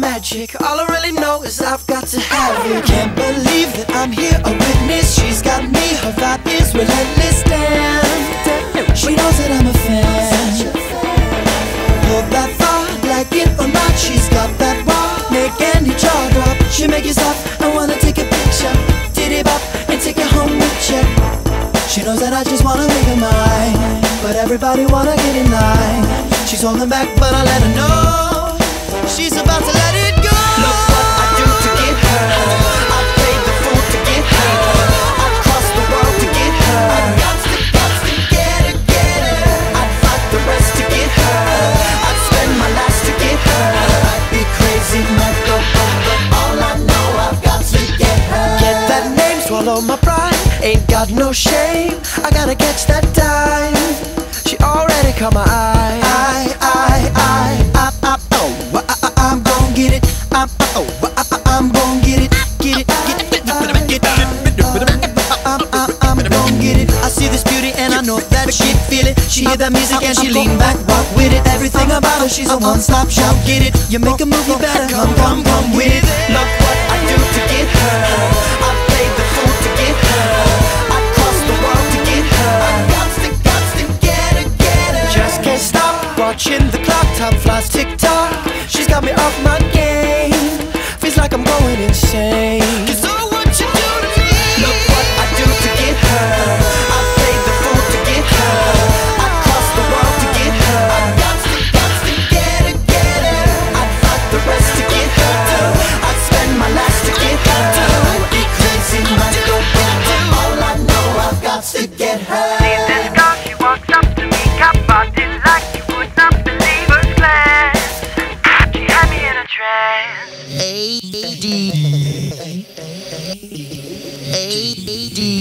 magic. All I really know is I've got to have it. Can't believe that I'm here, a witness. She's got me, her vibe is relentless. Damn, she knows that I'm a fan. Hold that thought, like it or not. She's got that raw, make any jaw drop. She make you stop, I wanna take a picture. Diddy bop, and take it home with you. She knows that I just wanna make her mine, but everybody wanna get in line. She's holding back, but I let her know she's about to let it go. Look what I do to get her. I played the fool to get her. I crossed the world to get her. I got to get her, get her. I'd fight the rest to get her. I'd spend my last to get her. I'd be crazy, might go broke, but all I know I've got to get her. Get that name, swallow my pride. Ain't got no shame, I gotta catch that dime. She already caught my eye. I'm gon' get it. I'm gon' get it. Get it. I'm gon' get it. I see this beauty and I know that she'd feel it. She hear that music and she lean back, walk with it. Everything about her, she's a one-stop shop. Get it? You make a move, you better come with it. Look what I do to get her. I played the fool to get her. I crossed the world to get her. I got to get her. Just can't stop watching the clock, time flies tick-tock. She's got me off my game. Feels like I'm going insane. 'Cause oh, what you do to me. Look what I do to get her. I played the fool to get her. I crossed the world to get her. I got to get her. I'd fight the rest to get her. I'd spend my last to get her. I'd be crazy, might go broke, but all I know I've got to get her. See this girl, she walks up to me, got body like you would not believe her class. She had me in a trance. AD